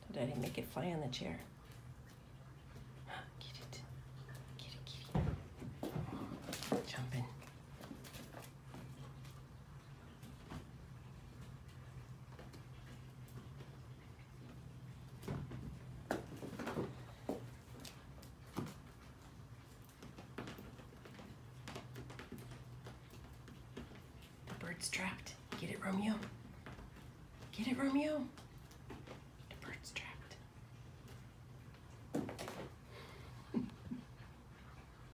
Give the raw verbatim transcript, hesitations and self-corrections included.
Daddy, make it fly on the chair. Get it. Get it, kitty. Jump in. The bird's trapped. Get it, Romeo. Get it, Romeo.